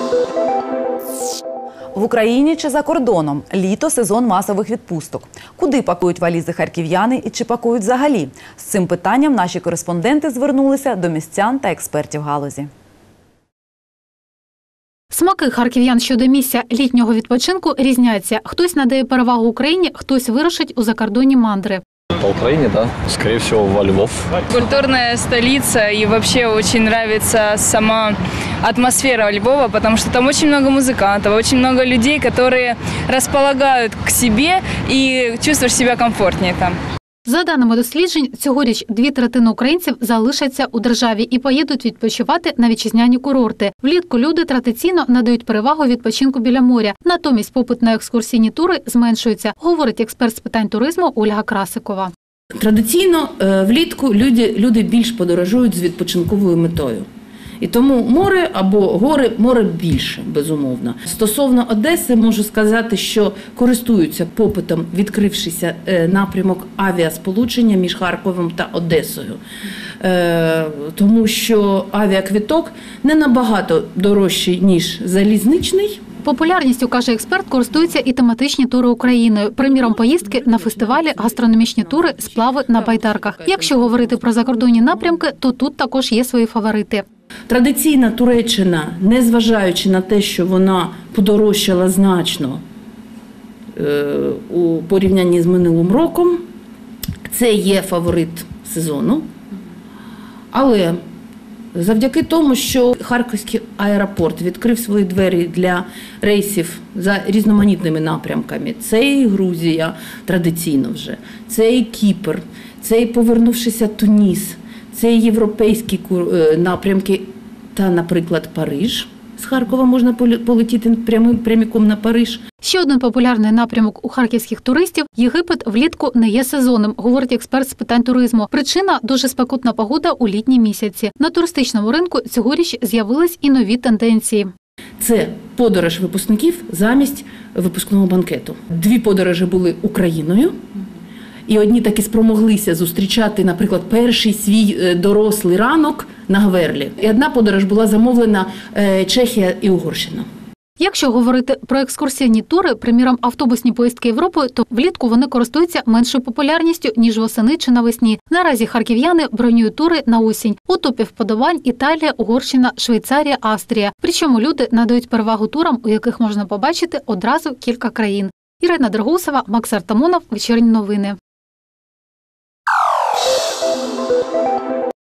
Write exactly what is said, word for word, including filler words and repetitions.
В Україні чи за кордоном? Літо – сезон масових відпусток. Куди пакують валізи харків'яни і чи пакують взагалі? З цим питанням наші кореспонденти звернулися до містян та експертів галузі. Смаки харків'ян щодо місця літнього відпочинку різняться. Хтось надає перевагу Україні, хтось вирушить у закордонні мандри. По Украине, да, скорее всего, во Львов. Культурная столица, и вообще очень нравится сама атмосфера Львова, потому что там очень много музыкантов, очень много людей, которые располагают к себе, и чувствуешь себя комфортнее там. За даними досліджень, цьогоріч дві третини українців залишаться у державі і поїдуть відпочивати на вітчизняні курорти. Влітку люди традиційно надають перевагу відпочинку біля моря. Натомість попит на екскурсійні тури зменшується, говорить експерт з питань туризму Ольга Красикова. Традиційно влітку люди, люди більш подорожують з відпочинковою метою. І тому море або гори, море більше, безумовно. Стосовно Одеси, можу сказати, що користуються попитом, відкрившися напрямок авіасполучення між Харковом та Одесою. Тому що авіаквиток не набагато дорожчий, ніж залізничний. Популярністю, каже експерт, користуються і тематичні тури Україною. Приміром, поїздки на фестивалі, гастрономічні тури, сплави на байдарках. Якщо говорити про закордонні напрямки, то тут також є свої фаворити. Традиційна Туреччина, незважаючи на те, що вона подорожчала значно у порівнянні з минулим роком, це є фаворит сезону. Але завдяки тому, що Харківський аеропорт відкрив свої двері для рейсів за різноманітними напрямками, це і Грузія традиційно вже, це і Кіпр, це і повернувшися Туніс, це і європейські напрямки та, наприклад, Париж. З Харкова можна полетіти прямим прямиком на Париж. Ще один популярний напрямок у харківських туристів – Єгипет влітку не є сезонним, говорить експерт з питань туризму. Причина – дуже спекотна погода у літні місяці. На туристичному ринку цьогоріч з'явились і нові тенденції. Це подорож випускників замість випускного банкету. Дві подорожі були Україною. І одні таки спромоглися зустрічати, наприклад, перший свій дорослий ранок на Гверлі. І одна подорож була замовлена Чехія і Угорщина. Якщо говорити про екскурсійні тури, приміром автобусні поїздки Європою, то влітку вони користуються меншою популярністю, ніж восени чи навесні. Наразі харків'яни бронюють тури на осінь. У топі вподобань Італія, Угорщина, Швейцарія, Австрія. Причому люди надають перевагу турам, у яких можна побачити одразу кілька країн. Ірина Драгусова, Макс Артамонов, Вечірні новини.